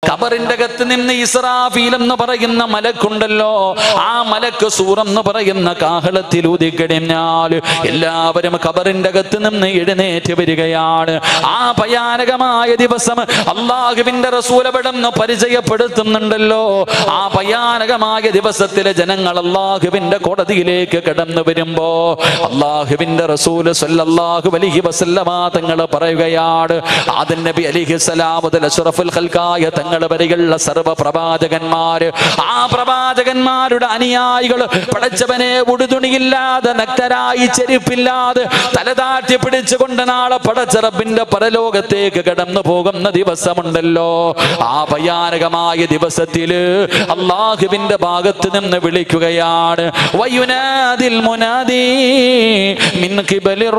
ഖബറിന്റെ അകത്ത് നിന്ന് ഇസ്രാഫീൽ എന്ന് പറയുന്ന മലക്കുണ്ടല്ലോ, ആ മലക്ക് സൂർ എന്ന് പറയുന്ന കാഹളത്തിൽ ഊതിക്കഴിഞ്ഞാൽ എല്ലാവരും ഖബറിന്റെ അകത്ത് നിന്ന് എഴുന്നേറ്റ് വരികയാണ്. ആ ഭയാനകമായ ദിവസം അള്ളാഹുവിന്റെ റസൂൽ അവിടുന്ന് പരിചയപ്പെടുത്തുന്നുണ്ടല്ലോ. ആ ഭയാനകമായ ദിവസത്തിലെ ജനങ്ങൾ അള്ളാഹുവിന്റെ കോടതിയിലേക്ക് കടന്നു വരുമ്പോ അള്ളാഹുവിന്റെ റസൂൽ സല്ലല്ലാഹു അലൈഹി വസല്ലമ തങ്ങൾ പറയുകയാണ്, ആദം നബി അലൈഹിസ്സലാം മുതൽ അഷ്റഫുൽ ഖൽഖായ തങ്ങൾ വരെയുള്ള സർവ്വ പ്രവാചകന്മാര്, ആ പ്രവാചകന്മാരുടെ അനുയായികൾ പടച്ചവനെ ഉടുതുണിയില്ലാതെ നഗ്നരായി ചെരുപ്പില്ലാതെ തലതാഴ്ത്തി പിടിച്ചുകൊണ്ട് നാളെ പടച്ച റബ്ബിന്റെ പരലോകത്തേക്ക് കടന്നു പോകുന്ന ദിവസമുണ്ടല്ലോ. ആ ഭയാനകമായ ദിവസത്തില് അള്ളാഹുവിന്റെ ഭാഗത്ത് നിന്ന് വിളിക്കുകയാണ്, വയുനാദിൽ മുനാദി മിൻ ഖിബലിർ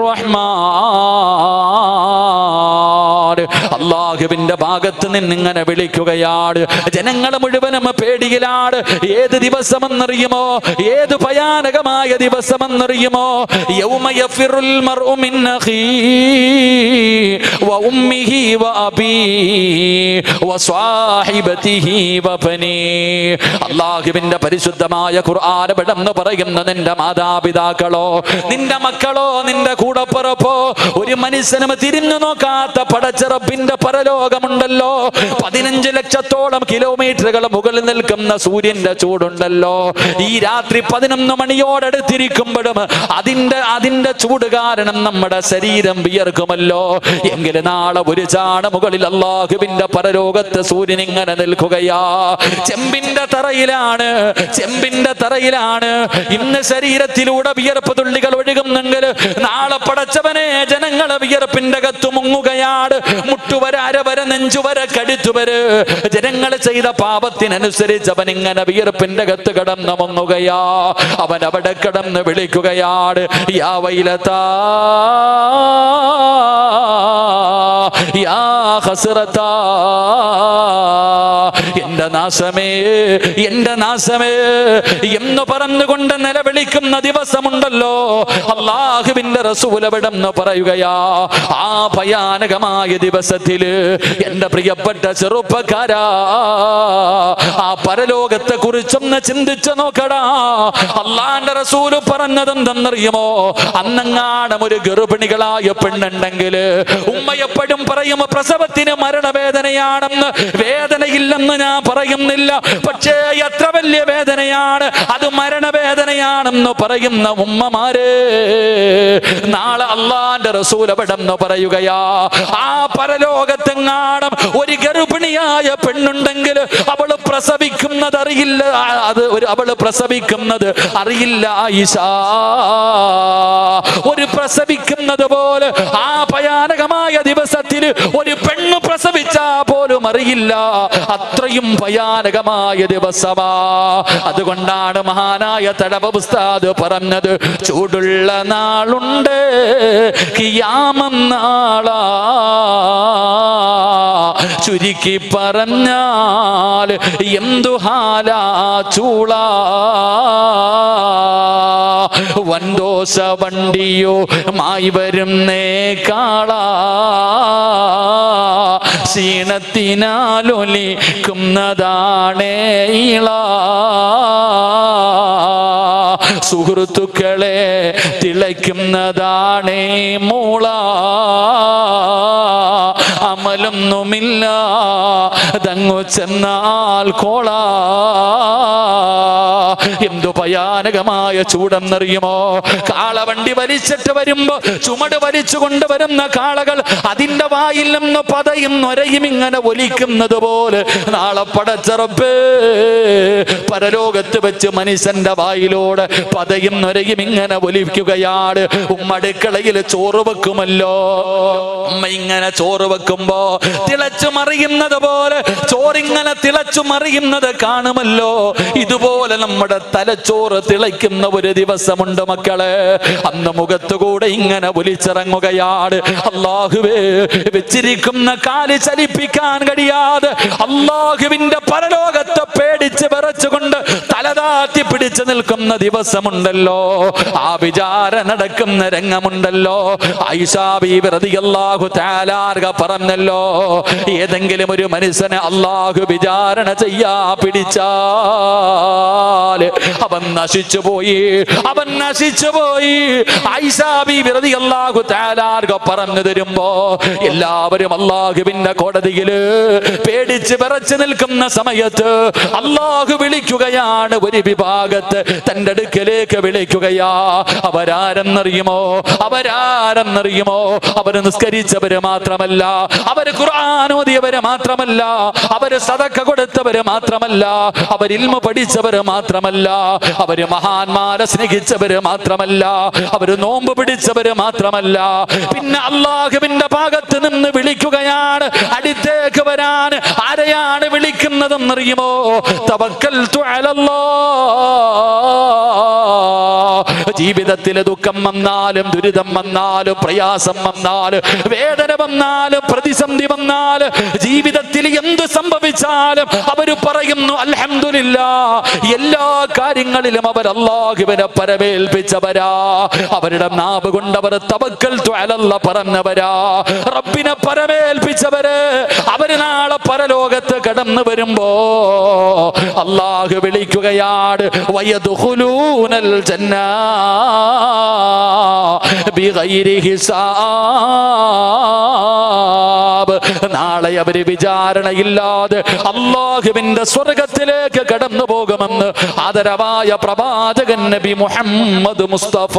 റഹ്മാൻ. അള്ളാഹുവിന്റെ ഭാഗത്ത് നിന്ന് ഇങ്ങനെ വിളിക്കുകയാണ്. ജനങ്ങൾ മുഴുവനും പേടിയിലാണ്. ഏത് ദിവസമെന്നറിയുമോ? ഏത് ഭയാനകമായ ദിവസമെന്നറിയുമോ? യൗമ യഫിറുൽ മർഉ മിൻ അഖീഹി വ ഉമ്മിഹി വ അബീഹി വ സ്വാഹിബതിഹി വ ബനീഹി. അല്ലാഹുവിന്റെ പരിശുദ്ധമായ ഖുർആൻ എന്ന് പറയുന്ന നിന്റെ മാതാപിതാക്കളോ, നിന്റെ മക്കളോ, നിന്റെ കൂടപ്പിറപ്പോ, ഒരു മനുഷ്യനും തിരിഞ്ഞു നോക്കാത്ത പടച്ച റബ്ബിന്റെ പരലോകമുണ്ടല്ലോ. 15 ലക്ഷത്തോളം കിലോമീറ്ററുകൾ മുകളിൽ നിൽക്കുന്ന സൂര്യന്റെ ചൂടുണ്ടല്ലോ. ഈ രാത്രി 11 മണിയോടടുത്തിരിക്കുമ്പോഴും അതിന്റെ ചൂട് കാരണം നമ്മുടെ ശരീരം വിയർക്കുമല്ലോ. എങ്കിൽ നാളെ ഒരു ചാണ മുകളിൽ അല്ലാഹുവിന്റെ പരലോകത്ത് സൂര്യൻ ഇങ്ങനെ നിൽക്കുകയാ. ചെമ്പിന്റെ തറയിലാണ് ഇന്ന് ശരീരത്തിലൂടെ വിയർപ്പ് തുള്ളികൾ ഒഴുകുന്നെങ്കിൽ നാളെ പടച്ചവനെ ജനങ്ങളെ വിയർപ്പിന്റെ അകത്ത് മുങ്ങുകയാണ്. മുട്ടുവര, അരവര, നെഞ്ചുവര, കഴുത്തുവര് ജനങ്ങൾ ചെയ്ത പാപത്തിനനുസരിച്ച് അവൻ ഇങ്ങനെ വിയർപ്പിന്റെ അകത്ത് കടന്നു മുങ്ങുകയാ. അവൻ അവിടെ കടന്ന് വിളിക്കുകയാണ്, യാ വൈലതാ യാ ഹസ്റതാ, എന്റെ നാശമേ, എന്റെ നാശമേ എന്ന് പറഞ്ഞുകൊണ്ട് നിലവിളിക്കുന്ന ദിവസമുണ്ടല്ലോ. അല്ലാഹുവിന്റെ റസൂൽ അവിടെന്ന് പറയുകയാ, ആ ഭയാനകമായ ദിവസത്തില് എന്റെ പ്രിയപ്പെട്ട ചെറുപ്പക്കാരാ, ആ പരലോകത്തെ കുറിച്ചൊന്ന് ചിന്തിച്ചു നോക്കടാ. അള്ളാന്റെ റസൂല് പറഞ്ഞതെന്തെന്നറിയുമോ? അന്നെങ്ങാനും ഒരു ഗർഭിണികളായ പെണ്ണുണ്ടെങ്കിൽ ഉമ്മ എപ്പോഴും പറയും പ്രസവത്തിന് മരണവേദനയാണെന്ന്. വേദനയില്ലെന്ന് ഞാൻ പറയുന്നില്ല, പക്ഷേ എത്ര വലിയ വേദനയാണ് അത്, മരണവേദനയാണെന്ന് പറയുന്ന ഉമ്മമാരെ നാളെ അള്ളാന്റെ റസൂൽ അവിടെന്ന് പറയുകയാ, ആ പരലോകത്തെങ്ങാനും ഒരു ഗർഭിണിയായ പെണ്ണുണ്ടെങ്കിൽ അവള് പ്രസവിക്കുന്നത് അറിയില്ല, അവള് പ്രസവിക്കുന്നത് അറിയില്ല ആയിഷ. ഒരു പ്രസവിക്കുന്നത് പോലെ ആ ഭയാനകമായ ദിവസത്തിൽ ഒരു പെണ്ണ് പ്രസവിച്ചാ പോലും അറിയില്ല. അത്രയും ഭയാനകമായ ദിവസമാ. അതുകൊണ്ടാണ് മഹാനായ തഴവ ഉസ്താദ് പറഞ്ഞത്, ചൂടുള്ള നാളുണ്ട് ഖിയാമം നാളാ, ചുരുക്കി പറഞ്ഞാൽ എന്തു ഹാലാ ചൂളാ, വൻദോശ വണ്ടിയോ മായി വരുന്നേ കാളാ, ക്ഷീണത്തിനാലൊലിക്കുന്നതാണേ ഇള, സുഹൃത്തുക്കളെ തിളയ്ക്കുന്നതാണേ മൂള, അമലൊന്നുമില്ല തങ്ങു ചെന്നാൽ കോള. എന്തു ഭയാനകമായ ചൂടെന്നറിയുമോ? കാളവണ്ടി വലിച്ചിട്ട് വരുമ്പോ ചുമട് വലിച്ചു കൊണ്ടുവരുന്ന കാളകൾ അതിന്റെ വായിൽ നിന്ന് പതയും നൊരയും ഇങ്ങനെ ഒലിക്കുന്നത് പോലെ നാളെ പടച്ച റബ്ബേ പരലോകത്ത് വെച്ച് മനുഷ്യന്റെ വായിലൂടെ പതയും നൊരയും ഇങ്ങനെ ഒലിക്കുകയാണ്. ഉമ്മടുക്കളയിൽ ചോറ് വെക്കുമല്ലോ, ഉമ്മ ഇങ്ങനെ ചോറ് വെക്കുമ്പോ തിളച്ചു മറിയുന്നത് പോലെ ചോറിങ്ങനെ തിളച്ചു മറിയുന്നത് കാണുമല്ലോ. ഇതുപോലെ നമ്മുടെ തലച്ചോറ് തിളയ്ക്കുന്ന ഒരു ദിവസമുണ്ട് മക്കളെ. അന്ന് മുഖത്തുകൂടെ ഇങ്ങനെ ഒലിച്ചിറങ്ങുകയാണ്. അല്ലാഹുവേ, വെച്ചിരിക്കുന്ന കാല് ചലിപ്പിക്കാൻ കഴിയാതെ അല്ലാഹുവിന്റെ പരലോകത്തെ പേടിച്ച് വിറച്ചുകൊണ്ട് തലതാത്തി പിടിച്ചു നിൽക്കുന്ന ദിവസമുണ്ടല്ലോ. ആ വിചാര നടക്കുന്ന രംഗമുണ്ടല്ലോ. ആയിഷാ ബീവി റളിയല്ലാഹു തആല പറഞ്ഞല്ലോ, ഏതെങ്കിലും ഒരു മനുഷ്യനെ അല്ലാഹു അല്ലാഹു വിചാരണ ചെയ്യാ പിടിച്ചാൽ അവൻ നശിച്ചു പോയി, അവൻ നശിച്ചു പോയി. ആയിഷാ ബീവി റളിയല്ലാഹു തആല പറഞ്ഞു തരുമ്പോ എല്ലാവരും അല്ലാഹുവിന്റെ കോടതിയിൽ പേടിച്ച് വിറച്ചു നിൽക്കുന്ന സമയത്ത് അല്ലാഹു വിളിക്കുകയാണ്. ഒരു വിഭാഗത്ത് തന്റെ അടുക്കലേക്ക് വിളിക്കുകയാ. അവരാരെന്നറിയുമോ? അവരാരെന്നറിയുമോ? അവര് നിസ്കരിച്ചവര് മാത്രമല്ല, അവര് ഖുർആൻ ഓതിയവര് മാത്രമല്ല, അവര് സദഖ കൊടുത്തവര് മാത്രമല്ല, അവര് ഇൽമു പഠിച്ചവര് മാത്രമല്ല, അവര് മഹാന്മാരെ സ്നേഹിച്ചവര് മാത്രമല്ല, അവര് നോമ്പ് പിടിച്ചവര് മാത്രമല്ല. പിന്നെ അല്ലാഹുവിന്റെ ഭാഗത്ത് നിന്ന് വിളിക്കുകയാണ്. അടുത്തേക്ക് വരാൻ ആരെയാണ് വിളിക്കുന്നതെന്നറിയുമോ? തവക്കൽതു അലല്ലാഹ്. ജീവിതത്തിൽ ദുഃഖം വന്നാലും ദുരിതം വന്നാലും പ്രയാസം വന്നാലും വേദന വന്നാലും പ്രതിസന്ധി വന്നാലും ജീവിതത്തിൽ എന്ത് സംഭവിച്ചാലും അവര് പറയുന്നു അൽഹംദുലില്ലാഹ്. എല്ലാ കാര്യങ്ങളിലും അവർ അല്ലാഹുവിനെ പരമേൽപ്പിച്ചവരാ. അവരുടെ നാവ് കൊണ്ട് അവർ തവക്കൽതു അലല്ലാഹ് പറഞ്ഞവരാ. റബ്ബിനെ പരമേൽപ്പിച്ചവര് അവര് നാളെ പരലോകത്ത് കടന്നു വരുമ്പോ അല്ലാഹു വിളിക്കുകയാണ്. വയദ്ഖുലൂനൽ ജന്ന ബിഗൈരി ഹിസാബ്. നാളെ അവര് വിചാരണയില്ലാതെ അല്ലാഹുവിന്റെ സ്വർഗത്തിലേക്ക് കടന്നു പോകുമെന്ന് ആദരവായ പ്രവാചകൻ നബി മുഹമ്മദ് മുസ്തഫ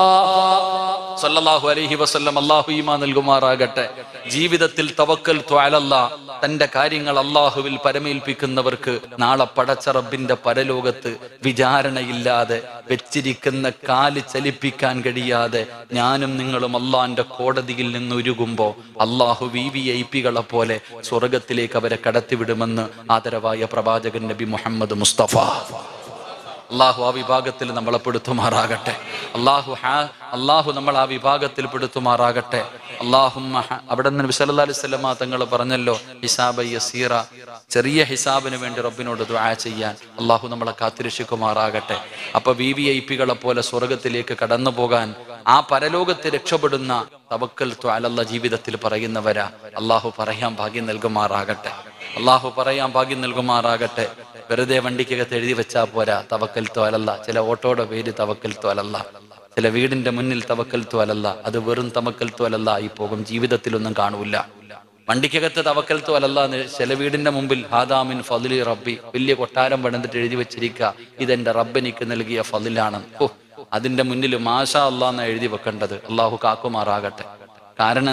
സല്ലല്ലാഹു അലൈഹി വസല്ലം അല്ലാഹു ഈമാൻ നൽകുമാറാകട്ടെ. ജീവിതത്തിൽ തവക്കൽതു അലല്ലാഹ്, തന്റെ കാര്യങ്ങൾ അല്ലാഹുവിൽ പരമേൽപ്പിക്കുന്നവർക്ക് നാളെ പടച്ച റബ്ബിന്റെ പരലോകത്ത് വിചാരണയില്ലാതെ വെച്ചിരിക്കുന്ന കാല് ചലിപ്പിക്കാൻ കഴിയാതെ ഞാനും നിങ്ങളും അള്ളാന്റെ കോടതിയിൽ നിന്ന് ഒരുങ്ങുമ്പോ അല്ലാഹു വിവിഐപികളെ പോലെ സ്വർഗത്തിലേക്ക് അവരെ കടത്തിവിടുമെന്ന് ആദരവായ പ്രവാചകൻ നബി മുഹമ്മദ് മുസ്തഫ. അള്ളാഹു ആ വിഭാഗത്തിൽ നമ്മളെ പെടുത്തുമാറാകട്ടെ. അള്ളാഹു നമ്മൾ ആ വിഭാഗത്തിൽ പെടുത്തുമാറാകട്ടെ. അവിടെ നിന്ന് നബി സല്ലല്ലാഹു അലൈഹി വസല്ലം തങ്ങൾ പറഞ്ഞല്ലോ, ഹിസാബ യസീറ, ചെറിയ ഹിസാബിന് വേണ്ടി റബ്ബിനോട് ദുആ ചെയ്യാൻ. അള്ളാഹു നമ്മളെ കാത്തിരക്ഷിക്കുമാറാകട്ടെ. അപ്പൊ വിവിഐപികളെ പോലെ സ്വർഗത്തിലേക്ക് കടന്നു പോകാൻ, ആ പരലോകത്ത് രക്ഷപ്പെടുന്ന തവക്കൽതു അലല്ലാഹ് ജീവിതത്തിൽ പറയുന്നവരാ. അള്ളാഹു പറയാൻ ഭാഗ്യം നൽകുമാറാകട്ടെ. അള്ളാഹു പറയാൻ ഭാഗ്യം നൽകുമാറാകട്ടെ. വെറുതെ വണ്ടിക്കകത്ത് എഴുതി വെച്ചാ പോരാ തവക്കൽതു അലല്ലാഹ്. ചില ഓട്ടോയുടെ പേര് തവക്കൽതു അലല്ലാഹ്, ചില വീടിന്റെ മുന്നിൽ തവക്കൽതു അലല്ലാഹ്. അത് വെറും തവക്കൽതു അലല്ലാഹ് ആയി പോകും, ജീവിതത്തിലൊന്നും കാണൂല. വണ്ടിക്കകത്ത് തവക്കൽതു അലല്ലാഹ്, ചില വീടിന്റെ മുമ്പിൽ ഹാദാ മിൻ ഫദ്ലി റബ്ബി, വലിയ കൊട്ടാരം പണിതിട്ട് എഴുതി വെച്ചിരിക്കുക, ഇതെന്റെ റബ്ബ് എനിക്ക് നൽകിയ ഫദ്ലാണ്. അതിന്റെ മുന്നിൽ മാഷാ അല്ലാഹ് എന്ന് എഴുതി വെക്കേണ്ടത്. അള്ളാഹു കാക്കുമാറാകട്ടെ. കാരണം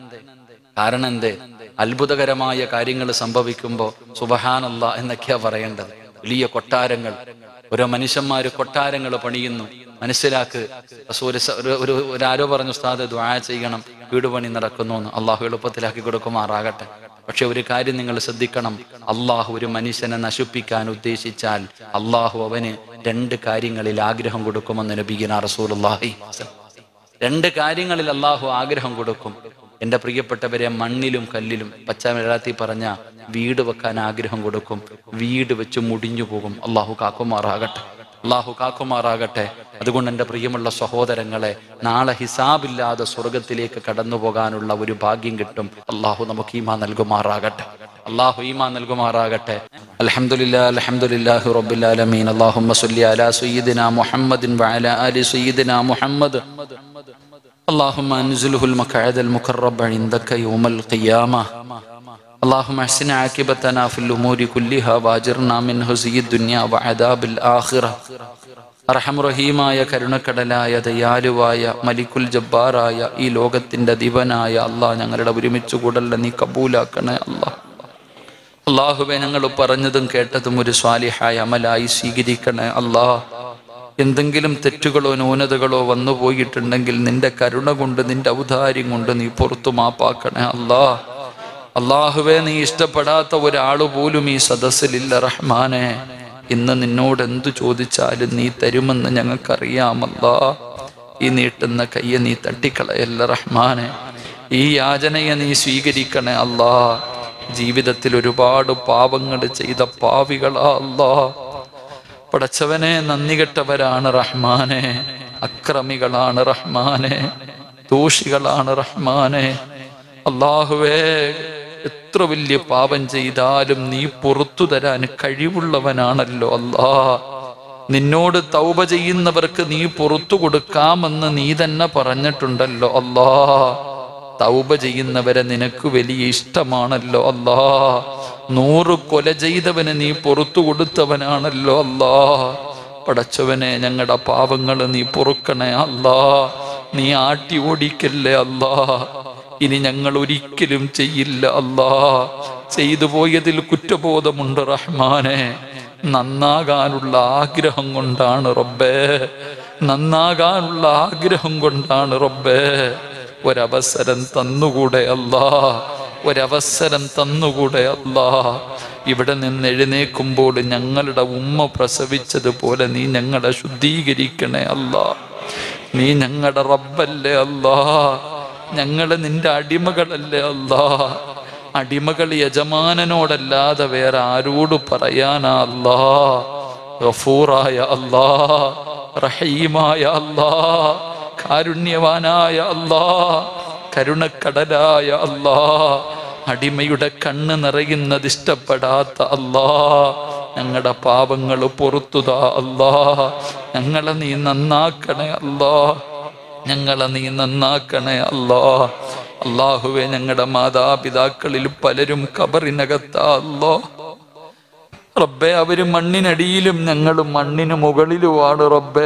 എന്തേ? അത്ഭുതകരമായ കാര്യങ്ങൾ സംഭവിക്കുമ്പോ സുബ്ഹാനല്ലാഹ് എന്നൊക്കെയാ പറയേണ്ടത്. വലിയ കൊട്ടാരങ്ങൾ, ഓരോ മനുഷ്യന്മാര് കൊട്ടാരങ്ങൾ പണിയുന്നു. മനസ്സിലാക്ക്. ഒരാരോ പറഞ്ഞു ഉസ്താദ് ദുആ ചെയ്യണം, വീട് പണി നടക്കുന്നു എന്ന്. അള്ളാഹു എളുപ്പത്തിലാക്കി കൊടുക്കുമാറാകട്ടെ. പക്ഷെ ഒരു കാര്യം നിങ്ങൾ ശ്രദ്ധിക്കണം, അള്ളാഹു ഒരു മനുഷ്യനെ നശിപ്പിക്കാൻ ഉദ്ദേശിച്ചാൽ അള്ളാഹു അവന് 2 കാര്യങ്ങളിൽ ആഗ്രഹം കൊടുക്കുമെന്ന് നബിയുനാ റസൂലുള്ളാഹി. 2 കാര്യങ്ങളിൽ അള്ളാഹു ആഗ്രഹം കൊടുക്കും. എന്റെ പ്രിയപ്പെട്ടവരെ, മണ്ണിലും കല്ലിലും പച്ച മലയാളത്തിൽ പറഞ്ഞ വീട് വെക്കാൻ ആഗ്രഹം കൊടുക്കും. വീട് വെച്ച് മുടിഞ്ഞു പോകും. അള്ളാഹു കാക്കുമാറാകട്ടെ. അള്ളാഹു കാക്കുമാറാകട്ടെ. അതുകൊണ്ട് എൻ്റെ പ്രിയമുള്ള സഹോദരങ്ങളെ, നാളെ ഹിസാബില്ലാതെ സ്വർഗത്തിലേക്ക് കടന്നു പോകാനുള്ള ഒരു ഭാഗ്യം കിട്ടും. അള്ളാഹു നമുക്ക് ഈമാൻ നൽകുമാറാകട്ടെ. അള്ളാഹു ഈമാൻ നൽകുമാറാകട്ടെ. അൽഹംദുലില്ലാഹി റബ്ബിൽ ആലമീൻ. അല്ലാഹുമ്മ സ്വല്ലി അലാ സയ്യിദിനാ മുഹമ്മദിൻ വഅലാ ആലി സയ്യിദിനാ മുഹമ്മദ്. اللهم انزله المقعد المقرب عندك يوم القيامة. اللهم احسن عاقبتنا في الأمور كلها واجرنا من خزي الدنيا وعذاب الآخرة. അർഹംറഹീമായ കരുണക്കടലായ ദയാലുവായ മലിക്കുൽ ജബ്ബാറായ ഈ ലോകത്തിന്റെ അധിപനായ അല്ലാഹ്, ഞങ്ങളുടെ ഒരുമിച്ച് കൂടല്ല നീ കബൂലാക്കണേ അല്ലാഹ്. അല്ലാഹുവേ, ഞങ്ങൾ പറഞ്ഞതും കേട്ടതും ഒരു സ്വാലിഹായ അമലായി സ്വീകരിക്കണേ അല്ലാഹ്. എന്തെങ്കിലും തെറ്റുകളോ ന്യൂനതകളോ വന്നു പോയിട്ടുണ്ടെങ്കിൽ നിന്റെ കരുണ കൊണ്ട്, നിന്റെ ഔദാര്യം കൊണ്ട് നീ പുറത്തു മാപ്പാക്കണേ അല്ലാഹ്. അല്ലാഹുവേ, നീ ഇഷ്ടപ്പെടാത്ത ഒരാള് പോലും ഈ സദസ്സിലില്ല റഹ്മാനെ. ഇന്ന് നിന്നോട് എന്തു ചോദിച്ചാലും നീ തരുമെന്ന് ഞങ്ങൾക്കറിയാമല്ലാ. ഈ നീട്ടുന്ന കയ്യെ നീ തട്ടിക്കളയല്ല റഹ്മാനെ. ഈ യാചനയെ നീ സ്വീകരിക്കണേ അല്ലാ. ജീവിതത്തിൽ ഒരുപാട് പാപങ്ങൾ ചെയ്ത പാവികളാ അല്ലാ. പടച്ചവനെ, നന്ദി കെട്ടവരാണ് റഹ്മാനെ, അക്രമികളാണ് റഹ്മാനെ, ദോഷികളാണ് റഹ്മാനെ. അല്ലാഹുവേ, എത്ര വലിയ പാപം ചെയ്താലും നീ പുറത്തു തരാൻ കഴിവുള്ളവനാണല്ലോ അല്ലാ. നിന്നോട് തൗബ ചെയ്യുന്നവർക്ക് നീ പുറത്തു കൊടുക്കാമെന്ന് നീ തന്നെ പറഞ്ഞിട്ടുണ്ടല്ലോ അല്ലാ. തൗബ ചെയ്യുന്നവരെ നിനക്ക് വലിയ ഇഷ്ടമാണല്ലോ അല്ലാ. 100 കൊല ചെയ്തവന് നീ പുറത്തു കൊടുത്തവനാണല്ലോ അല്ലാ. പടച്ചവനെ, ഞങ്ങളുടെ പാപങ്ങൾ നീ പൊറുക്കണേ അല്ലാ. നീ ആട്ടി ഓടിക്കല്ലേ അല്ലാ. ഇനി ഞങ്ങൾ ഒരിക്കലും ചെയ്യില്ല അല്ലാ. ചെയ്തു പോയതിൽ കുറ്റബോധമുണ്ട് റഹ്മാനെ. നന്നാകാനുള്ള ആഗ്രഹം കൊണ്ടാണ് റബ്ബേ, നന്നാകാനുള്ള ആഗ്രഹം കൊണ്ടാണ് റബ്ബേ. ഒരവസരം തന്നുകൂടെ അല്ലാ, ഒരവസരം തന്നുകൂടെ അല്ലാ. ഇവിടെ നിന്ന് എഴുന്നേൽക്കുമ്പോൾ ഞങ്ങളുടെ ഉമ്മ പ്രസവിച്ചതുപോലെ നീ ഞങ്ങളെ ശുദ്ധീകരിക്കണേ അല്ലാ. നീ ഞങ്ങളുടെ റബ്ബല്ലേ അല്ലാ. ഞങ്ങള് നിന്റെ അടിമകളല്ലേ അല്ലാ. അടിമകൾ യജമാനനോടല്ലാതെ വേറെ ആരോട് പറയാനാ അല്ലാ. ഗഫൂറായ അല്ലാ, റഹീമായ അല്ലാ, കാരുണ്യവാനായ അല്ലാ, കരുണക്കടലായ അല്ലാ, അടിമയുടെ കണ്ണ് നിറയുന്നത് ഇഷ്ടപ്പെടാത്ത അല്ലാ, ഞങ്ങളുടെ പാപങ്ങൾ പൊറുത്തുതാ അല്ലാ. ഞങ്ങളെ നീ നന്നാക്കണേ അല്ലാ, ഞങ്ങളെ നീ നന്നാക്കണേ അല്ലാ. അല്ലാഹുവേ, ഞങ്ങളുടെ മാതാപിതാക്കളിൽ പലരും ഖബറിനകത്താ അല്ലാ. റബ്ബേ, അവര് മണ്ണിനടിയിലും ഞങ്ങൾ മണ്ണിന് മുകളിലുമാണ് റബ്ബേ.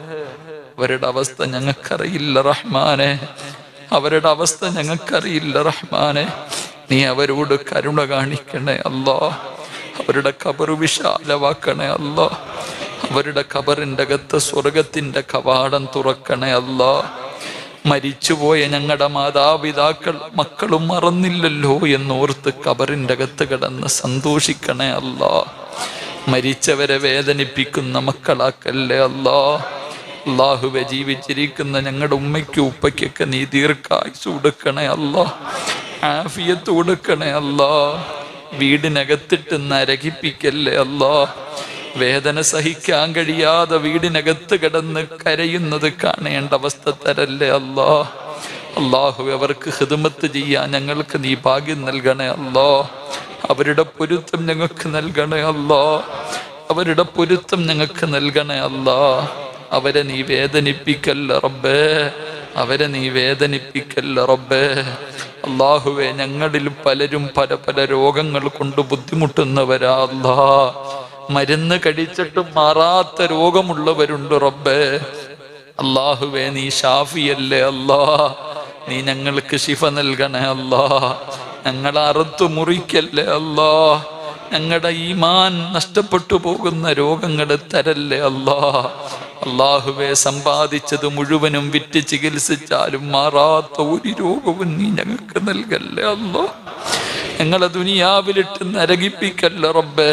അവരുടെ അവസ്ഥ ഞങ്ങൾക്കറിയില്ല റഹ്മാനെ, അവരുടെ അവസ്ഥ ഞങ്ങൾക്കറിയില്ല റഹ്മാനെ. നീ അവരോട് കരുണ കാണിക്കണേ അല്ലാ. അവരുടെ ഖബർ വിശാലമാക്കണേ അല്ലാ. അവരുടെ ഖബറിൻ്റെ അകത്ത് സ്വർഗത്തിന്റെ കവാടം തുറക്കണേ അല്ലാ. മരിച്ചുപോയ ഞങ്ങളുടെ മാതാപിതാക്കൾ മക്കളും മറന്നില്ലല്ലോ എന്നോർത്ത് ഖബറിൻ്റെ അകത്ത് കിടന്ന് സന്തോഷിക്കണേ അല്ലാ. മരിച്ചവരെ വേദനിപ്പിക്കുന്ന മക്കളാക്കല്ലേ അല്ലാ. അല്ലാഹുവെ, ജീവിച്ചിരിക്കുന്ന ഞങ്ങളുടെ ഉമ്മയ്ക്കും ഉപ്പയ്ക്കൊക്കെ നീ ദീർഘായുസ്സ് കൊടുക്കണേ അല്ലാ. ആഫിയത്ത് കൊടുക്കണേ അല്ലാ. വീടിനകത്തിട്ട് നരകിപ്പിക്കല്ലേ അല്ലാ. വേദന സഹിക്കാൻ കഴിയാതെ വീടിനകത്ത് കിടന്ന് കരയുന്നത് കാണേണ്ട അവസ്ഥ തരല്ലേ അല്ലാ. അല്ലാഹു, അവർക്ക് ഖിദ്മത്ത് ചെയ്യാൻ ഞങ്ങൾക്ക് നീ ഭാഗ്യം നൽകണേ അല്ലാ. അവരുടെ പൊരുത്തം ഞങ്ങൾക്ക് നൽകണേ അല്ലാ. അവരുടെ പൊരുത്തം ഞങ്ങൾക്ക് നൽകണേ അല്ലാ. അവരെ നീ വേദനിപ്പിക്കല്ല റബ്ബേ, അവരെ നീ വേദനിപ്പിക്കല്ല റബ്ബേ. അല്ലാഹുവേ, ഞങ്ങളിൽ പലരും പല പല രോഗങ്ങൾ കൊണ്ട് ബുദ്ധിമുട്ടുന്നവരാ അല്ലാ. മരുന്ന് കഴിച്ചിട്ടും മാറാത്ത രോഗമുള്ളവരുണ്ട് റബ്ബേ. അല്ലാഹുവേ, നീ ഷാഫിയല്ലേ അല്ലാ. നീ ഞങ്ങൾക്ക് ശിഫ നൽകണേ അല്ലാ. ഞങ്ങളെ അറുത്തു മുറിക്കല്ലേ അല്ലാ. ഞങ്ങളുടെ ഈമാൻ നഷ്ടപ്പെട്ടു പോകുന്ന രോഗങ്ങൾ തരല്ലേ അല്ലാ. അല്ലാഹുവേ, സമ്പാദിച്ചത് മുഴുവനും വിറ്റ് ചികിത്സിച്ചാലും മാറാത്ത ഒരു രോഗവും നീ ഞങ്ങൾക്ക് നൽകല്ലേ അല്ലാ. ഞങ്ങളെ ദുനിയാവിലിട്ട് നരകിപ്പിക്കല്ല റബ്ബേ.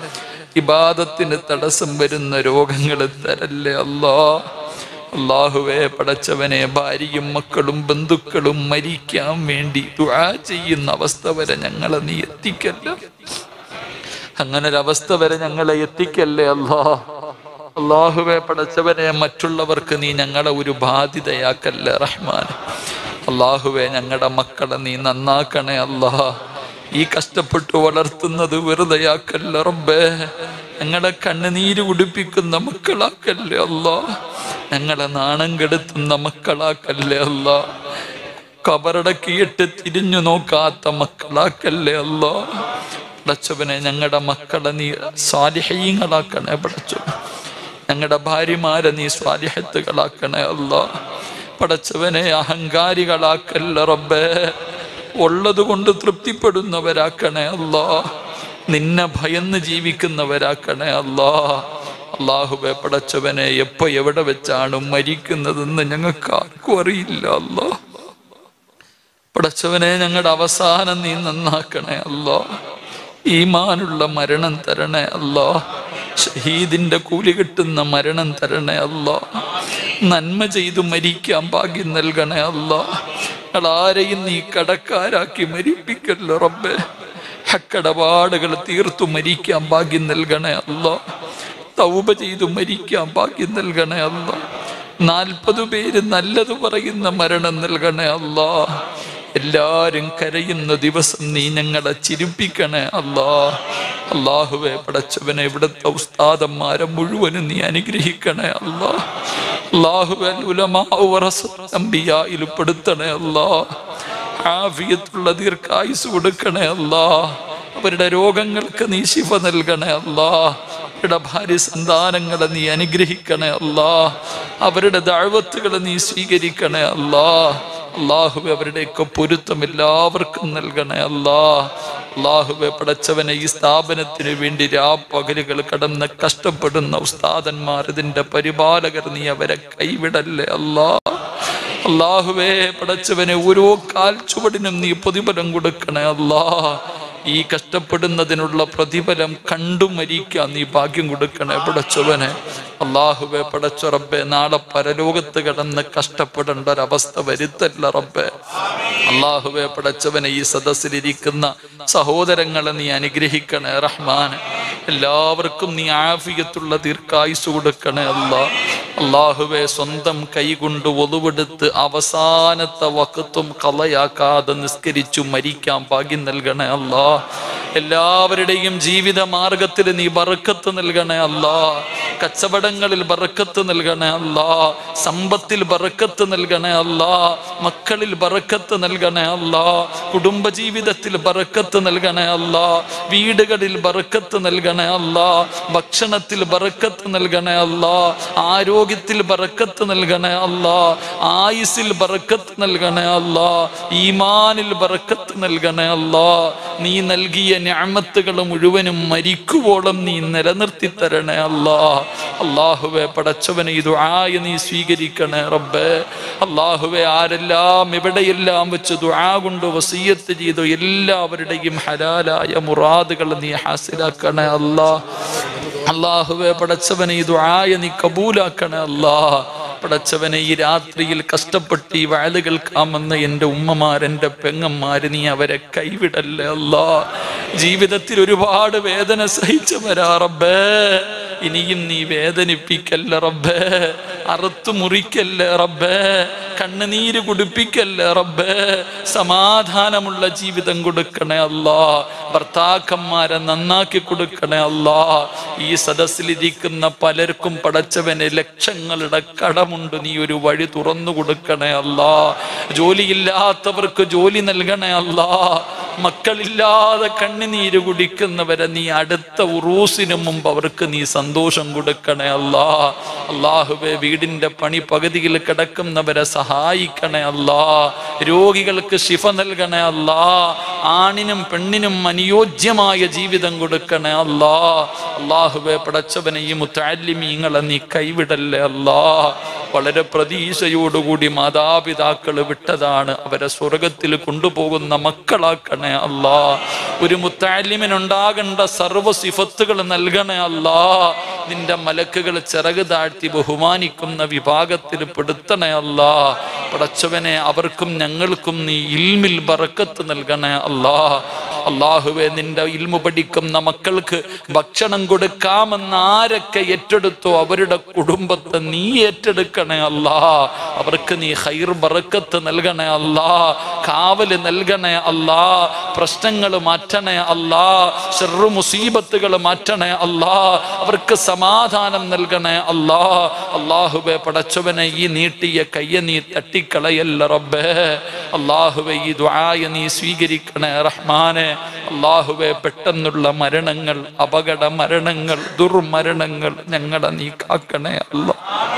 ഇബാദത്തിന് തടസ്സം വരുന്ന രോഗങ്ങൾ തരല്ലേ അല്ലാ. അല്ലാഹുവേ, പടച്ചവനെ, ഭാര്യയും മക്കളും ബന്ധുക്കളും മരിക്കാൻ വേണ്ടി ദുആ ചെയ്യുന്ന അവസ്ഥ വരെ ഞങ്ങളെ നീ എത്തിക്കല്ല. അങ്ങനൊരവസ്ഥ വരെ ഞങ്ങളെ എത്തിക്കല്ലേ അല്ലാ. അല്ലാഹുവേ, പടച്ചവനെ, മറ്റുള്ളവർക്ക് നീ ഞങ്ങളെ ഒരു ബാധ്യതയാക്കല്ലേ റഹ്മാൻ. അല്ലാഹുവേ, ഞങ്ങളുടെ മക്കളെ നീ നന്നാക്കണേ അല്ലാ. ഈ കഷ്ടപ്പെട്ടു വളർത്തുന്നത് വെറുതെയാക്കല്ല റബ്ബേ. ഞങ്ങളെ കണ്ണുനീര് കുടിപ്പിക്കുന്ന മക്കളാക്കല്ലേ അല്ലാ. ഞങ്ങളെ നാണം കെടുത്തുന്ന മക്കളാക്കല്ലേ അല്ലാ. കബറടക്കിയിട്ട് തിരിഞ്ഞു നോക്കാത്ത മക്കളാക്കല്ലേ അല്ലാ. പടച്ചവനെ, ഞങ്ങളുടെ മക്കളെ നീ സ്വാലിഹീങ്ങളാക്കണേ പടച്ചവനെ. ഞങ്ങളുടെ ഭാര്യമാരെ നീ സ്വാലിഹത്തുകളാക്കണേ അല്ലാ. പടച്ചവനെ, അഹങ്കാരികളാക്കല്ല റബ്ബേ. ഉള്ളത് കൊണ്ട് തൃപ്തിപ്പെടുന്നവരാക്കണേ അല്ലാ. നിന്നെ ഭയന്ന് ജീവിക്കുന്നവരാക്കണേ അല്ലാ. അല്ലാഹുവേ, പടച്ചവനെ, എപ്പോ എവിടെ വെച്ചാണ് മരിക്കുന്നതെന്ന് ഞങ്ങൾക്ക് ആർക്കും അറിയില്ല അല്ലാ. പടച്ചവനെ, ഞങ്ങളുടെ അവസാനം നീ നന്നാക്കണേ അല്ലാ. ഈമാനുള്ള മരണം തരണേ അല്ലാ. ഷഹീദിന്റെ കൂലി കിട്ടുന്ന മരണം തരണേ അല്ലാ. നന്മ ചെയ്തു മരിക്കാൻ ഭാഗ്യം നൽകണേ അല്ലാ. ആരെയും നീ കടക്കാരാക്കി മരിപ്പിക്കല്ല റബ്ബേ. ഹക്കടപാടുകൾ തീർത്തു മരിക്കാൻ ഭാഗ്യം നൽകണേ അല്ലാ. തൗബ ചെയ്തു മരിക്കാൻ ഭാഗ്യം നൽകണേ അല്ലാ. 40 പേര് നല്ലത് പറയുന്ന മരണം നൽകണേ അല്ലാ. എല്ലാരും കരയുന്ന ദിവസം നീ ഞങ്ങളെ ചിരിപ്പിക്കണേ അല്ലാ. അല്ലാഹുവേ പടച്ചവനെ ഇവിടുത്തെ ഉസ്താദന്മാരെ മുഴുവനും നീ അനുഗ്രഹിക്കണേ അല്ലാ. അല്ലാഹുവേ ഉലമാ വറസത്തുൽ അംബിയായിൽ പെടുത്തണേ അല്ലാ. ആഫിയത്തുള്ള ദീർഘായുസ് കൊടുക്കണേ അല്ലാ. അവരുടെ രോഗങ്ങൾക്ക് നീ ശിഫ നൽകണേ അല്ലാ. അവരുടെ ഭാര്യ സന്താനങ്ങളെ നീ അനുഗ്രഹിക്കണേ അല്ലാ. അവരുടെ ദഅവത്തുകളെ നീ സ്വീകരിക്കണേ അല്ലാ. അല്ലാഹുവേ അവരുടെയൊക്കെ പൊരുത്തം എല്ലാവർക്കും നൽകണേ അല്ലാ. അല്ലാഹുവേ പടച്ചവനെ ഈ സ്ഥാപനത്തിന് വേണ്ടി രാപ്പകലുകൾ കടന്ന് കഷ്ടപ്പെടുന്ന ഉസ്താദന്മാർ, ഇതിന്റെ പരിപാലകർ, നീ അവരെ കൈവിടല്ലേ അല്ലാ. അല്ലാഹുവേ പടച്ചവനെ ഓരോ കാൽ ചുവടിനും നീ പ്രതിഫലം കൊടുക്കണേ അല്ലാ. ഈ കഷ്ടപ്പെടുന്നതിനുള്ള പ്രതിഫലം കണ്ടു മരിക്കാൻ നീ ഭാഗ്യം കൊടുക്കണേ പടച്ചവനെ. അല്ലാഹുവേ പടച്ച റബ്ബേ, നാളെ പരലോകത്ത് കിടന്ന് കഷ്ടപ്പെടേണ്ട ഒരവസ്ഥ വരുത്തല്ല റബ്ബേ. അല്ലാഹുവേ പടച്ചവനെ ഈ സദസ്സിലിരിക്കുന്ന സഹോദരങ്ങളെ നീ അനുഗ്രഹിക്കണേ റഹ്മാൻ. എല്ലാവർക്കും നീ ആഫിയത്തുള്ള ദീർഘായുസ് കൊടുക്കണേ അല്ലാ. അല്ലാഹുവേ സ്വന്തം കൈകൊണ്ട് ഒളുവെടുത്ത് അവസാനത്തെ വഖത്തും കളയാക്കാതെ നിസ്കരിച്ചു മരിക്കാൻ ഭാഗ്യം നൽകണേ അല്ലാ. എല്ലാവരുടെയും ജീവിത മാർഗത്തിൽ നീ ബറക്കത്ത് നൽകണേ അല്ലാ. കച്ചവടങ്ങളിൽ ബറക്കത്ത് നൽകണേ അല്ലാ. സമ്പത്തിൽ ബറക്കത്ത് നൽകണേ അല്ലാ. മക്കളിൽ ബറക്കത്ത് നൽകണേ അല്ലാ. കുടുംബജീവിതത്തിൽ ബറക്കത്ത് നൽകണേ അല്ലാ. വീടുകളിൽ ബറക്കത്ത് നൽകണേ അല്ലാ. ഭക്ഷണത്തിൽ ബറക്കത്ത് നൽകണേ അല്ലാ. ആരോഗ്യത്തിൽ ബറക്കത്ത് നൽകണേ അല്ലാ. ആയുസ്സിൽ ബറക്കത്ത് നൽകണേ അല്ലാ. ഈമാനിൽ ബറക്കത്ത് നൽകണേ അല്ലാ. നീ നൽകിയ നിഅമത്തുകൾ മുഴുവനും മരിക്കുവോളം നീ നിലനിർത്തി തരണേ അല്ലാ. അല്ലാഹുവേ പടച്ചവനെ ഈ ദുആ നീ സ്വീകരിക്കണേ റബ്ബേ. അല്ലാഹുവേ ആരെല്ലാം എവിടെയെല്ലാം വെച്ച് ദുആ കൊണ്ട് വസിയ്യത്ത് ചെയ്തു എല്ലാവരുടെയും ഹലാലായ മുറാദുകൾ നീ ഹാസിലാക്കണേ അല്ലാ. അല്ലാഹുവേ പടച്ചവനെ ഈ ദുആ നീ കബൂലാക്കണേ അല്ലാ. പടച്ചവനെ ഈ രാത്രിയിൽ കഷ്ടപ്പെട്ട് ഈ വഅദ് കേൾക്കാമെന്ന് എൻ്റെ ഉമ്മമാർ, എൻ്റെ പെങ്ങന്മാര്, നീ അവരെ കൈവിടല്ലേ അല്ലാ. ജീവിതത്തിൽ ഒരുപാട് വേദന സഹിച്ചവരാ റബ്ബേ. ഇനിയും നീ വേദനിപ്പിക്കല്ലേ റബ്ബേ. അറുത്തു മുറിക്കല്ലേ റബ്ബേ. കണ്ണുനീര് കുടിപ്പിക്കല്ലേ റബ്ബേ. സമാധാനമുള്ള ജീവിതം കൊടുക്കണേ അല്ലാ. ഭർത്താക്കന്മാരെ നന്നാക്കി കൊടുക്കണേ അല്ലാ. ഈ സദസ്സിലിരിക്കുന്ന പലർക്കും പടച്ചവനെ ലക്ഷങ്ങളുടെ കടമുണ്ട്. നീ ഒരു വഴി തുറന്നു കൊടുക്കണേ അല്ലാ. ജോലിയില്ലാത്തവർക്ക് ജോലി നൽകണേ അല്ലാ. മക്കളില്ലാതെ കണ്ണുനീര് കുടിക്കുന്നവരെ നീ അടുത്ത ഉറൂസിന് മുമ്പ് അവർക്ക് നീ സന്തോഷം കൊടുക്കണേ അല്ലാ. അല്ലാഹുവേ വീടിന്റെ പണി പകുതിയിൽ കിടക്കുന്നവരെ സഹായിക്കണേ അല്ലാ. രോഗികൾക്ക് ശിഫ നൽകണേ അല്ലാ. ആണിനും പെണ്ണിനും അനുയോജ്യമായ ജീവിതം കൊടുക്കണേ അല്ലാ. അല്ലാഹുവേ പടച്ചവനെ ഈ മുത്തഅല്ലിമീങ്ങളെ നീ കൈവിടല്ലേ അല്ലാ. വളരെ പ്രതീക്ഷയോടുകൂടി മാതാപിതാക്കൾ വിട്ടതാണ്, അവരെ സ്വർഗത്തിൽ കൊണ്ടുപോകുന്ന മക്കളാക്കണേ അല്ലാ. ഒരു മുത്തഅല്ലിമിനുണ്ടാകേണ്ട സർവ്വ സിഫത്തുകൾ നൽകണേ അല്ലാ. നിന്റെ മലക്കുകൾ ചിറക് താഴ്ത്തി ബഹുമാനിക്കുന്ന വിഭാഗത്തിൽ പെടുത്തണേ അല്ലാ. പടച്ചവനെ അവർക്കും ഞങ്ങൾക്കും നീ ഇൽമിൽ ബറക്കത്ത് നൽകണേ അല്ലാ. അല്ലാഹുവേ നിന്റെ ഇൽമു പഠിക്കുന്ന മക്കൾക്ക് ഭക്ഷണം കൊടുക്കാമെന്ന് ആരൊക്കെ ഏറ്റെടുത്തോ അവരുടെ കുടുംബത്തെ നീ ഏറ്റെടുക്കണേ അല്ലാ. അവർക്ക് നീ ഖൈർ ബറക്കത്ത് നൽകണേ അല്ലാ. കാവല് നൽകണേ അല്ലാ. പ്രശ്നങ്ങൾ മാറ്റണേ അല്ലാ. ശർറു മുസീബത്തുകൾ മാറ്റണേ അല്ലാ. അവർക്ക് സമാധാനം നൽകണേ അല്ലാ. അല്ലാഹുവേ പടച്ചവനെ ഈ നീട്ടിയ കയ്യ നീ തട്ടിക്കളയല്ല റബ്ബേ. അല്ലാഹുവേ ഈ ദുആ നീ സ്വീകരിക്കണേ റഹ്മാനെ. അല്ലാഹുവേ പെട്ടെന്നുള്ള മരണങ്ങൾ, അപകട മരണങ്ങൾ, ദുർമരണങ്ങൾ ഞങ്ങളെ നീ കാക്കണേ അല്ലാ.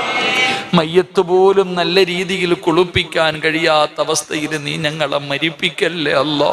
മയ്യത്ത് പോലും നല്ല രീതിയിൽ കുളിപ്പിക്കാൻ കഴിയാത്ത അവസ്ഥയിൽ നീ ഞങ്ങളെ മരിപ്പിക്കല്ലേ അല്ലാ.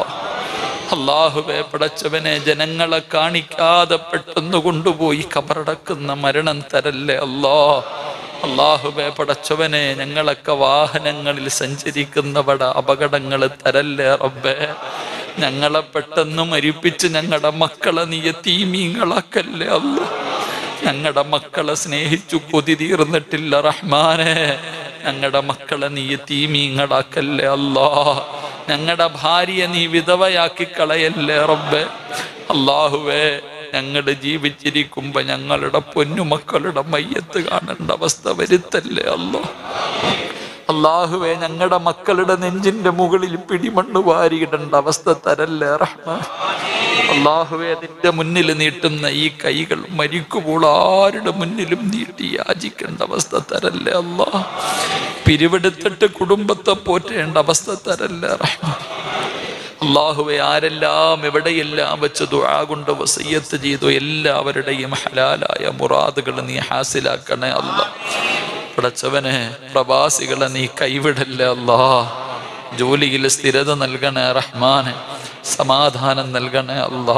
അല്ലാഹുവേ പടച്ചവനെ ജനങ്ങളെ കാണിക്കാതെ പെട്ടെന്ന് കൊണ്ടുപോയി കബറടക്കുന്ന മരണം തരല്ലേ അല്ലാ. അല്ലാഹുവേ പടച്ചവനെ ഞങ്ങളൊക്കെ വാഹനങ്ങളിൽ സഞ്ചരിക്കുന്നവടെ അപകടങ്ങൾ തരല്ലേ റബ്ബേ. ഞങ്ങളെ പെട്ടെന്ന് മരിപ്പിച്ച് ഞങ്ങളുടെ മക്കളെ നീ യതീമീങ്ങളാക്കല്ലേ അല്ലാ. ഞങ്ങളുടെ മക്കളെ സ്നേഹിച്ചു കൊതി തീർന്നിട്ടില്ല റഹ്മാനെ. ഞങ്ങളുടെ മക്കളെ നീ യതീമീങ്ങളാക്കല്ലേ അല്ലാ. ഞങ്ങളുടെ ഭാര്യയെ നീ വിധവയാക്കി കളയല്ലേ റബ്ബേ. അല്ലാഹുവേ ഞങ്ങൾ ജീവിച്ചിരിക്കുമ്പോ ഞങ്ങളുടെ പൊന്നുമക്കളുടെ മയ്യത്ത് കാണേണ്ട അവസ്ഥ വരുത്തല്ലേ അല്ലാ. അല്ലാഹുവേ ഞങ്ങളുടെ മക്കളുടെ നെഞ്ചിന്റെ മുകളിൽ പിടിമണ്ണ് വാരിയിടേണ്ട അവസ്ഥ തരല്ലേ റഹ്മാൻ. അല്ലാഹുവേ നിന്റെ മുന്നിൽ നീട്ടുന്ന ഈ കൈകൾ മരിക്കുമ്പോൾ ആരുടെ മുന്നിലും നീട്ടി യാചിക്കേണ്ട അവസ്ഥ തരല്ലേ അല്ലാ. പിരിവെടുത്തിട്ട് കുടുംബത്തെ പോറ്റേണ്ട അവസ്ഥ തരല്ലേ റഹ്മാൻ. അല്ലാഹുവേ ആരെല്ലാം എവിടെയെല്ലാം വെച്ച് ദുആ കൊണ്ട് വസിയ്യത്ത് ചെയ്തു എല്ലാവരുടെയും ഹലാലായ മുറാദുകൾ നീ ഹാസിലാക്കണേ അല്ലാ. പടച്ചവനെ പ്രവാസികളെ നീ കൈവിടല്ലേ അല്ലാ. ജോലിയിൽ സ്ഥിരത നൽകണേ റഹ്മാനെ, സമാധാനം നൽകണേ അല്ലാ.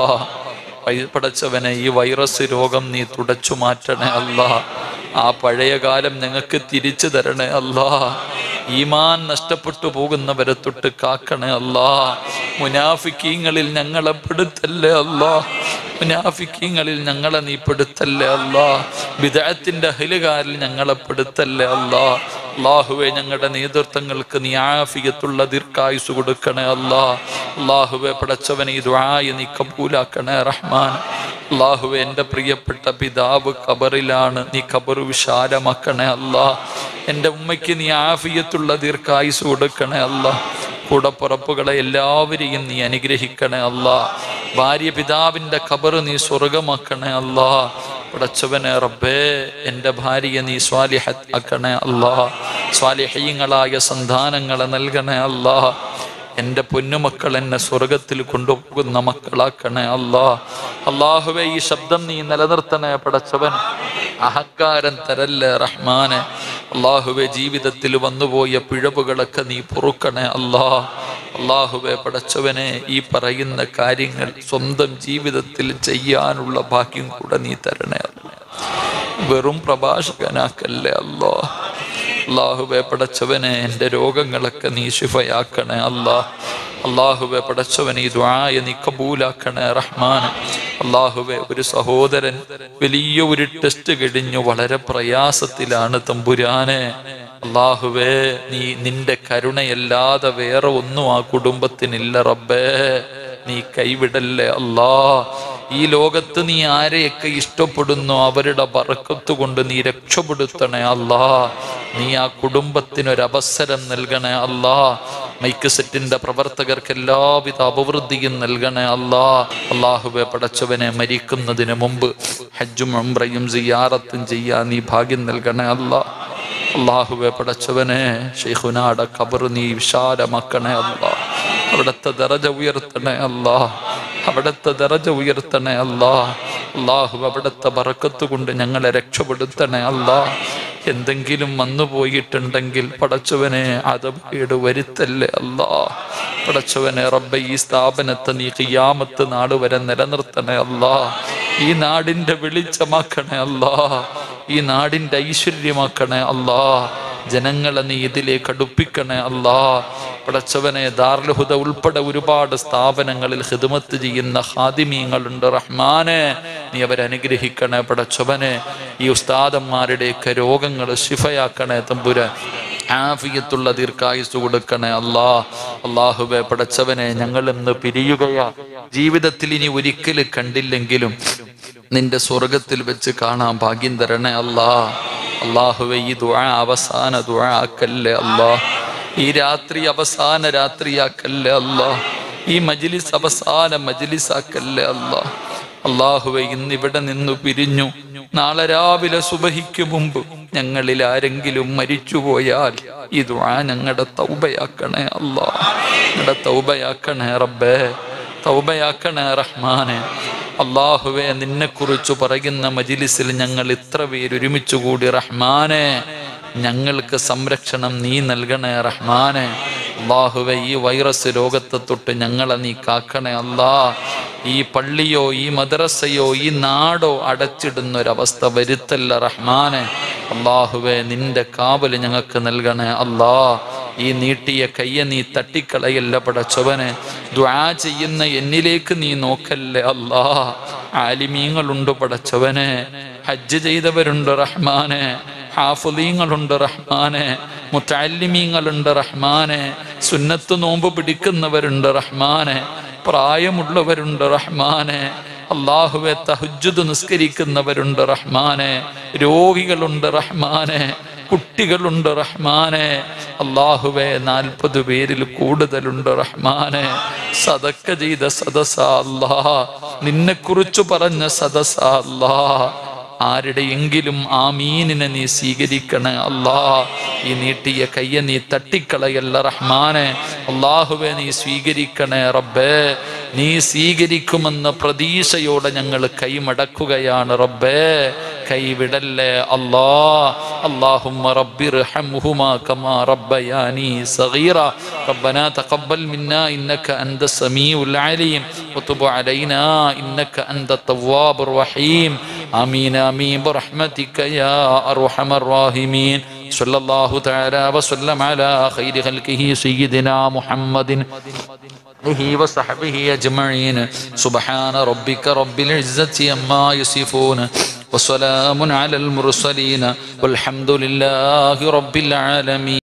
പടച്ചവനെ ഈ വൈറസ് രോഗം നീ തുടച്ചു മാറ്റണേ അല്ലാ. ആ പഴയ കാലം ഞങ്ങൾക്ക് തിരിച്ചു തരണേ അല്ലാ. ഈമാൻ നഷ്ടപ്പെട്ടു പോകുന്നവരെ തൊട്ട് കാക്കണേ അല്ലാ. മുനാഫിക്കീങ്ങളിൽ ഞങ്ങളെ പെടുത്തല്ലേ അല്ലാ. മുനാഫിക്കീങ്ങളിൽ ഞങ്ങളെ നീ പെടുത്തല്ലേ അല്ലാ. ബിദ്അത്തിന്റെ അഹ്ലുകാരിൽ ഞങ്ങളെ പെടുത്തല്ലേ അല്ലാ. അല്ലാഹുവേ ഞങ്ങളുടെ നേതൃത്വങ്ങൾക്ക് നീ ആഫിയത്തുള്ള ദീർഘായുസ് കൊടുക്കണേ അല്ലാ. അല്ലാഹുവേ പടച്ചവനെ ഈ ദുആ നീ കബൂലാക്കണേ റഹ്മാൻ. അല്ലാഹുവേ എൻ്റെ പ്രിയപ്പെട്ട പിതാവ് ഖബറിലാണ്, നീ ഖബർ വിശാലമാക്കണേ അല്ലാ. എൻ്റെ ഉമ്മയ്ക്ക് നീ ആഫിയത്തുള്ള ദീർഘായുസ് കൊടുക്കണേ അല്ലാ. കൂടപ്പുറപ്പുകളെ എല്ലാവരെയും നീ അനുഗ്രഹിക്കണേ അല്ലാ. ഭാര്യ പിതാവിൻ്റെ ഖബർ നീ സ്വർഗമാക്കണേ അല്ലാ. പടച്ചവനെ റബ്ബേ എൻ്റെ ഭാര്യയെ നീ സ്വാലിഹത്താക്കണേ അല്ലാ. സ്വാലിഹീങ്ങളായ സന്താനങ്ങളെ നൽകണേ അല്ലാ. എൻ്റെ പൊന്നുമക്കൾ എന്നെ സ്വർഗത്തിൽ കൊണ്ടുപോകുന്ന മക്കളാക്കണേ അല്ലാ. അല്ലാഹുവേ ഈ ശബ്ദം നീ നിലനിർത്തണേ പടച്ചവൻ. അഹങ്കാരം തരല്ലേ റഹ്മാനെ. അല്ലാഹുവേ ജീവിതത്തിൽ വന്നുപോയ പിഴവുകളൊക്കെ നീ പൊറുക്കണേ അല്ലാ. അല്ലാഹുവേ പടച്ചവനെ ഈ പറയുന്ന കാര്യങ്ങൾ സ്വന്തം ജീവിതത്തിൽ ചെയ്യാനുള്ള ഭാഗ്യം കൂടെ നീ തരണേ അല്ലാ. വെറും പ്രഭാഷകനാക്കല്ലേ അല്ലാ. അല്ലാഹുവേ പടച്ചവനെ എൻ്റെ രോഗങ്ങളൊക്കെ നീ ശിഫയാക്കണേ അല്ലാ. അല്ലാഹുവേ പടച്ചവനെ ഈ ദുആ നീ കബൂലാക്കണേ റഹ്മാൻ. അല്ലാഹുവേ ഒരു സഹോദരൻ വലിയ ഒരു ടെസ്റ്റ് കഴിഞ്ഞു വളരെ പ്രയാസത്തിലാണ് തമ്പുരാനെ. അല്ലാഹുവേ നീ നിന്റെ കരുണയല്ലാതെ വേറെ ഒന്നും ആ കുടുംബത്തിനില്ല റബ്ബേ. നീ കൈവിടല്ലേ അല്ലാ. ഈ ലോകത്ത് നീ ആരെയൊക്കെ ഇഷ്ടപ്പെടുന്നു അവരുടെ ബറക്കത്ത് കൊണ്ട് നീ രക്ഷപ്പെടുത്തണേ അല്ലാ. നീ ആ കുടുംബത്തിനൊരവസരം നൽകണേ അല്ലാ. മൈക്ക് സെറ്റിന്റെ പ്രവർത്തകർക്ക് എല്ലാവിധ അഭിവൃദ്ധിയും നൽകണേ അല്ലാ. അല്ലാഹുവേ പടച്ചവനെ മരിക്കുന്നതിന് മുമ്പ് ഹജ്ജും ഉംറയും സിയാറത്തും ചെയ്യാൻ നീ ഭാഗ്യം നൽകണേ അല്ലാ. അല്ലാഹുവേ പടച്ചവനെ ശൈഖുനാടെ ഖബർ നീ വിശാലമാക്കണേ അല്ലാ. അവിടുത്തെ ദറജ ഉയർത്തണേ അല്ലാ. അവിടുത്തെ ദറജ ഉയർത്തണേ അല്ലാ. അല്ലാഹു അവിടുത്തെ ബറക്കത്ത് കൊണ്ട് ഞങ്ങളെ രക്ഷപ്പെടുത്തണേ അല്ലാ. എന്തെങ്കിലും വന്നു പോയിട്ടുണ്ടെങ്കിൽ പടച്ചവനെ അദബ് വരുത്തല്ലേ അല്ലാ. പടച്ചവനെ റബ്ബേ ഈ സ്ഥാപനത്തെ നീ ഖിയാമത്ത് നാട് വരെ നിലനിർത്തണേ അല്ലാ. ഈ നാടിന്റെ വെളിച്ചമാക്കണേ അല്ലാ. ഈ നാടിന്റെ ഐശ്വര്യമാക്കണേ അല്ലാ. ജനങ്ങളെ നീ ഇതിലേക്ക് അടുപ്പിക്കണേ അല്ലാ. പടച്ചവനെ ദാറുൽ ഹുദ ഉൾപ്പെടെ ഒരുപാട് സ്ഥാപനങ്ങളിൽ ഖിദ്മത്ത് ചെയ്യുന്ന ഖാദിമീങ്ങളുണ്ട് റഹ്മാനെ. നീ അവരെ അനുഗ്രഹിക്കണേ പടച്ചവനെ. ഈ ഉസ്താദന്മാരുടെയൊക്കെ രോഗങ്ങൾ ശിഫയാക്കണേ തമ്പുരാൻ. ആഫിയത്തുള്ള ദീർഘായുസ് കൊടുക്കണേ അല്ലാ. അല്ലാഹുവേ പടച്ചവനെ ഞങ്ങൾ ഇന്ന് പിരിയുകയാ. ജീവിതത്തിൽ ഇനി ഒരിക്കലും കണ്ടില്ലെങ്കിലും നിന്റെ സ്വർഗത്തിൽ വെച്ച് കാണാൻ ഭാഗ്യം തരണേ അല്ലാ. അല്ലാഹുവേ ഈ ദുആ അവസാന ദുആ ആക്കല്ലേ അല്ലാ. ഈ രാത്രി അവസാന രാത്രിയാക്കല്ലേ അല്ലാ. ഈ മജ്ലിസ് അവസാന മജ്ലിസാക്കല്ലേ അല്ലാ. അല്ലാഹുവേ ഇന്നിവിടെ നിന്നു പിരിഞ്ഞു നാളെ രാവിലെ സുബഹിക്ക് മുമ്പ് ഞങ്ങളിൽ ആരെങ്കിലും മരിച്ചുപോയാൽ ഈ ദുആ ഞങ്ങളുടെ തൗബയാക്കണേ അല്ലാ. ഞങ്ങളുടെ തൗബയാക്കണേ റബ്ബേ. തൗബയാക്കണേ റഹ്മാനെ. അല്ലാഹുവേ നിന്നെക്കുറിച്ച് പറയുന്ന മജ്ലിസിൽ ഞങ്ങൾ ഇത്ര പേര് ഒരുമിച്ച് കൂടി റഹ്മാനെ. ഞങ്ങൾക്ക് സംരക്ഷണം നീ നൽകണേ റഹ്മാനെ. അല്ലാഹുവേ ഈ വൈറസ് രോഗത്തെ തൊട്ട് ഞങ്ങളെ നീ കാക്കണേ അല്ലാ. ഈ പള്ളിയോ ഈ മദ്രസയോ ഈ നാടോ അടച്ചിടുന്നൊരവസ്ഥ വരുത്തല്ല റഹ്മാനെ. അല്ലാഹുവേ നിന്റെ കാവല് ഞങ്ങൾക്ക് നൽകണേ അല്ലാ. ഈ നീട്ടിയ കയ്യെ നീ തട്ടിക്കളയല്ല പടച്ചവനെ. ദുആ ചെയ്യുന്ന എന്നിലേക്ക് നീ നോക്കല്ലേ അല്ലാ. ആലിമീങ്ങളുണ്ട് പടച്ചവനെ. ഹജ്ജ് ചെയ്തവരുണ്ട് റഹ്മാനെ. ഹാഫിളീങ്ങളുണ്ട് റഹ്മാനെ. മുതഅല്ലിമീങ്ങളുണ്ട് റഹ്മാനെ. സുന്നത്ത് നോമ്പ് പിടിക്കുന്നവരുണ്ട് റഹ്മാനെ. പ്രായമുള്ളവരുണ്ട് റഹ്മാനെ. അല്ലാഹുവേ തഹജ്ജുദ് നിസ്കരിക്കുന്നവരുണ്ട് റഹ്മാനെ. രോഗികളുണ്ട് റഹ്മാനെ. കുട്ടികളുണ്ട് റഹ്മാനെ. അല്ലാഹുവേ 40 പേരിൽ കൂടുതലുണ്ട് റഹ്മാനെ. സദക്ക ചെയ്ത സദസാ അല്ലാഹ്, നിന്നെക്കുറിച്ച് പറഞ്ഞ സദസാ അല്ലാഹ്. ആരുടെയെങ്കിലും ആമീനിനെ നീ സ്വീകരിക്കണേ അല്ലാ. ഈ നീട്ടിയ കയ്യെ നീ തട്ടിക്കളയല്ല റഹ്മാനെ. അല്ലാഹുവേ നീ സ്വീകരിക്കണേ റബ്ബേ. നീ സ്വീകരിക്കുമെന്ന പ്രതീക്ഷയോടെ ഞങ്ങൾ കൈമടക്കുകയാണ് റബ്ബേ. കൈവിടല്ലേ അല്ലാ. അല്ലാഹുമ്മ റബ്ബിർഹംഹുമാ കമാ റബ്ബയാനി സഗീറ. റബ്ബനാ തഖബ്ബൽ മിന്നാ ഇന്നക അൻത സമീഉൽ അലീം വതുബ് അലൈനാ ഇന്നക അൻത തവ്വാബുർ റഹീം. ആമീൻ ആമീൻ ബിറഹ്മതിക യാ അർഹമർ റഹീമീൻ. സല്ലല്ലാഹു തആല വസല്ലം അലാ ഖൈരി ഖൽഖിഹി സയ്യിദിനാ മുഹമ്മദിൻ وصحبه أجمعين. سبحان ربك رب العزة عما يصفون وسلام على المرسلين والحمد لله رب العالمين.